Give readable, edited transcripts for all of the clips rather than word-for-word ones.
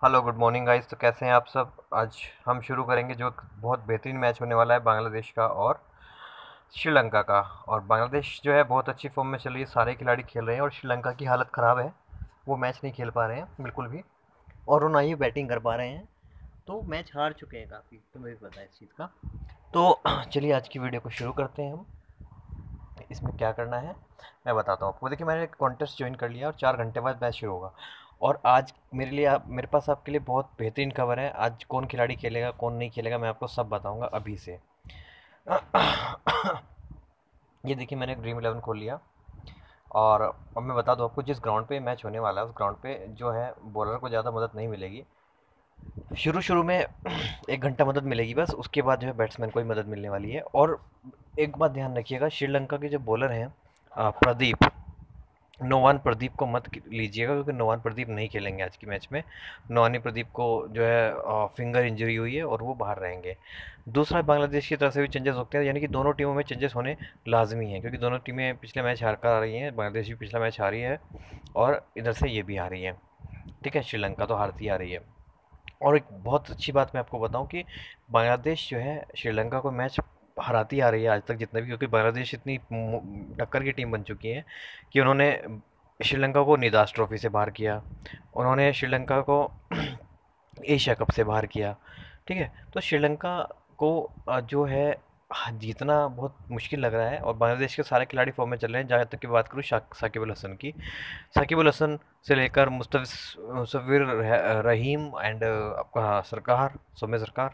Hello good morning guys. तो कैसे हैं आप सब। आज हम शुरू करेंगे जो एक बहुत बेहतरीन मैच होने वाला है बांग्लादेश का और श्रीलंका का। और बांग्लादेश जो है बहुत अच्छी फॉर्म में चल रही है, सारे खिलाड़ी खेल रहे हैं और श्रीलंका की हालत ख़राब है। वो मैच नहीं खेल पा रहे हैं बिल्कुल भी, और वो ना ही बैटिंग कर पा रहे हैं। तो मैच हार चुके हैं काफ़ी, तुम्हें भी पता है इस चीज़ का। तो चलिए आज की वीडियो को शुरू करते हैं हम। इसमें क्या करना है मैं बताता हूँ आपको। देखिए मैंने एक कॉन्टेस्ट ज्वाइन कर लिया और 4 घंटे बाद मैच शुरू होगा। और आज मेरे पास आपके लिए बहुत बेहतरीन खबर है। आज कौन खिलाड़ी खेलेगा कौन नहीं खेलेगा मैं आपको सब बताऊंगा अभी से। ये देखिए मैंने ड्रीम 11 खोल लिया। और अब मैं बता दूं आपको, जिस ग्राउंड पे मैच होने वाला है उस ग्राउंड पे जो है बॉलर को ज़्यादा मदद नहीं मिलेगी। शुरू शुरू में 1 घंटा मदद मिलेगी बस, उसके बाद जो है बैट्समैन को ही मदद मिलने वाली है। और एक बात ध्यान रखिएगा, श्रीलंका के जो बॉलर हैं प्रदीप, नोवान प्रदीप को मत लीजिएगा क्योंकि नोवान प्रदीप नहीं खेलेंगे आज की मैच में। नोवानी प्रदीप को जो है फिंगर इंजरी हुई है और वो बाहर रहेंगे। दूसरा, बांग्लादेश की तरफ से भी चेंजेस होते हैं, यानी कि दोनों टीमों में चेंजेस होने लाजमी हैं क्योंकि दोनों टीमें पिछले मैच हार कर आ रही हैं। बांग्लादेश भी पिछला मैच हारी है और इधर से ये भी हारी है। ठीक है, श्रीलंका तो हारती आ रही है। और एक बहुत अच्छी बात मैं आपको बताऊं कि बांग्लादेश जो है श्रीलंका को मैच हराती आ रही है आज तक जितने भी, क्योंकि बांग्लादेश इतनी टक्कर की टीम बन चुकी है कि उन्होंने श्रीलंका को निदास ट्रॉफी से बाहर किया, उन्होंने श्रीलंका को एशिया कप से बाहर किया। ठीक है, तो श्रीलंका को जो है जीतना बहुत मुश्किल लग रहा है। और बांग्लादेश के सारे खिलाड़ी फॉर्म में चल रहे हैं। जहाँ तक की बात करूँ साकिब अल हसन की, साकिब अल हसन से लेकर मुस्तफिर रहीम एंड आपका सरकार, सौम्य सरकार,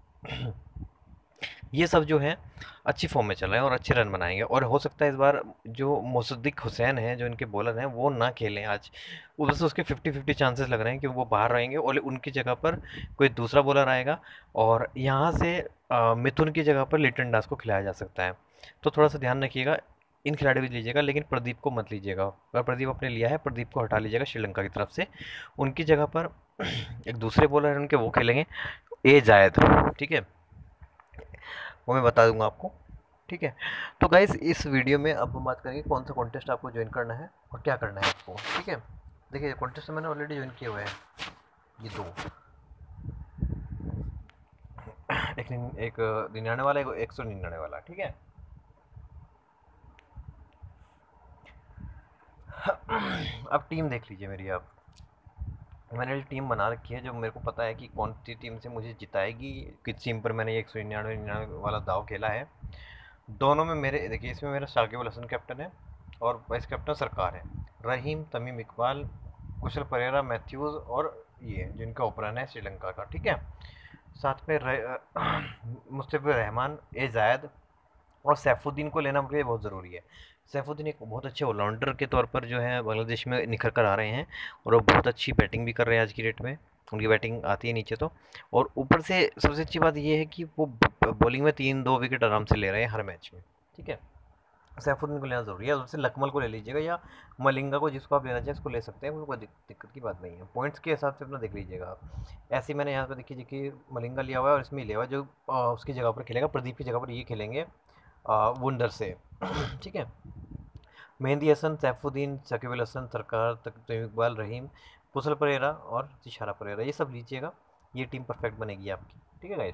ये सब जो है अच्छी फॉर्म में चल रहे हैं और अच्छे रन बनाएंगे। और हो सकता है इस बार जो मुसद्दिक हुसैन हैं जो इनके बॉलर हैं वो ना खेलें आज। उधर से उसके 50-50 चांसेस लग रहे हैं कि वो बाहर रहेंगे और उनकी जगह पर कोई दूसरा बॉलर आएगा। और यहाँ से मिथुन की जगह पर लिटन दास को खिलाया जा सकता है। तो थोड़ा सा ध्यान रखिएगा, इन खिलाड़ियों को लीजिएगा लेकिन प्रदीप को मत लीजिएगा। अगर प्रदीप आपने लिया है, प्रदीप को हटा लीजिएगा श्रीलंका की तरफ से। उनकी जगह पर एक दूसरे बॉलर हैं उनके, वो खेलेंगे ए जायद। ठीक है, वो मैं बता दूंगा आपको। ठीक है, तो गाइस इस वीडियो में अब हम बात करेंगे कौन सा कॉन्टेस्ट आपको ज्वाइन करना है और क्या करना है आपको। ठीक है, देखिए कॉन्टेस्ट तो मैंने ऑलरेडी ज्वाइन किए हुए हैं, ये दो, एक 99 वाला, एक 199 वाला। ठीक है, अब टीम देख लीजिए मेरी आप। मैंने जो टीम बना रखी है, जो मेरे को पता है कि कौन सी टीम से मुझे जिताएगी, किस टीम पर मैंने ये 199 वाला दाव खेला है। दोनों में मेरे देखिए, इसमें मेरा शाकिब अल हसन कैप्टन है और वाइस कैप्टन सरकार है। रहीम, तमीम इकबाल, कुशल परेरा, मैथ्यूज़ और ये जिनका ओपनर है श्रीलंका का। ठीक है, साथ में मुस्तफिजुर रहमान, ए जायद और सैफुद्दीन को लेना मेरे लिए बहुत ज़रूरी है। सैफुद्दीन एक बहुत अच्छे ऑलराउंडर के तौर पर जो है बांग्लादेश में निखर कर आ रहे हैं और वो बहुत अच्छी बैटिंग भी कर रहे हैं आज की डेट में। उनकी बैटिंग आती है नीचे तो। और ऊपर से सबसे अच्छी बात ये है कि वो बॉलिंग में 3-2 विकेट आराम से ले रहे हैं हर मैच में। ठीक है, सैफुद्दीन को लेना ज़रूरी है। उससे लकमल को ले लीजिएगा या मलिंगा को, जिसको आप लेना चाहें उसको ले सकते हैं, कोई दिक्कत की बात नहीं है। पॉइंट्स के हिसाब से अपना देख लीजिएगा आप। ऐसे ही मैंने यहाँ पर देखिए कि मलिंगा लिया हुआ है और इसमें लिया हुआ है जो उसकी जगह पर खेलेगा, प्रदीप की जगह पर ये खेलेंगे वुंडर से। ठीक है, मेहंदी हसन, सैफुद्दीन, शकीब अल हसन, सरकार, तमीम इकबाल, रहीम, कुशल परेरा और तिशारा परेरा, ये सब लीजिएगा। ये टीम परफेक्ट बनेगी आपकी। ठीक है गाइस,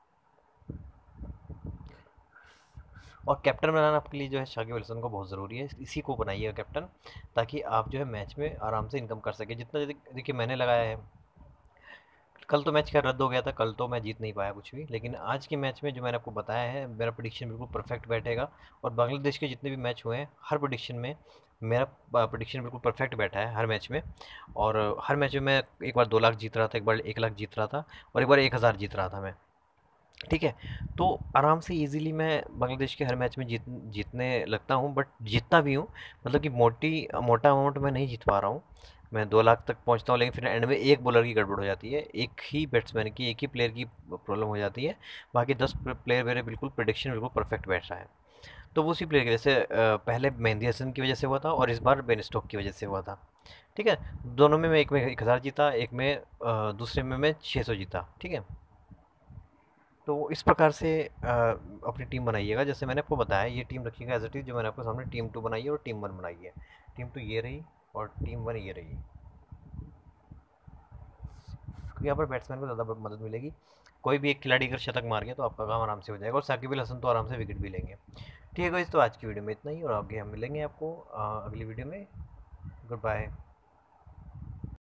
और कैप्टन बनाना आपके लिए जो है शाकिब अल हसन को बहुत ज़रूरी है। इसी को बनाइएगा कैप्टन, ताकि आप जो है मैच में आराम से इनकम कर सके जितना। देखिए मैंने लगाया है, कल तो मैच खैर रद्द हो गया था, कल तो मैं जीत नहीं पाया कुछ भी, लेकिन आज के मैच में जो मैंने आपको बताया है मेरा प्रेडिक्शन बिल्कुल परफेक्ट बैठेगा। और बांग्लादेश के जितने भी मैच हुए हैं हर प्रेडिक्शन में मेरा प्रेडिक्शन बिल्कुल परफेक्ट बैठा है हर मैच में। और हर मैच में मैं एक बार 2 लाख जीत रहा था, एक बार 1 लाख जीत रहा था और एक बार 1,000 जीत रहा था मैं। ठीक है, तो आराम से इजीली मैं बांग्लादेश के हर मैच में जीतने लगता हूँ। बट जीतता भी हूँ, मतलब कि मोटा अमाउंट में नहीं जीत पा रहा हूँ। मैं 2 लाख तक पहुँचता हूँ लेकिन फिर एंड में एक बॉलर की गड़बड़ हो जाती है, एक ही बैट्समैन की, एक ही प्लेयर की प्रॉब्लम हो जाती है। बाकी 10 प्लेयर मेरे बिल्कुल प्रोडिक्शन बिल्कुल परफेक्ट बैठ रहा है। तो वो उसी प्लेयर की वजह से पहले मेहंदी हसन की वजह से हुआ था और इस बार बेन स्टोक की वजह से हुआ था। ठीक है, दोनों में मैं एक में 1,000 जीता, एक में दूसरे में मैं 600 जीता। ठीक है, तो इस प्रकार से अपनी टीम बनाइएगा जैसे मैंने आपको बताया। ये टीम रखिएगा एज इट इज़, जो मैंने आपको सामने टीम 2 बनाई है और टीम 1 बनाई है। टीम 2 ये रही और टीम 1 ये रही। क्योंकि यहाँ पर बैट्समैन को ज़्यादा मदद मिलेगी। कोई भी एक खिलाड़ी अगर शतक मार गया तो आपका काम आराम से हो जाएगा और साकिब अल हसन तो आराम से विकेट भी लेंगे। ठीक है गाइस, तो आज की वीडियो में इतना ही और आगे हम मिलेंगे आपको अगली वीडियो में। Good bye.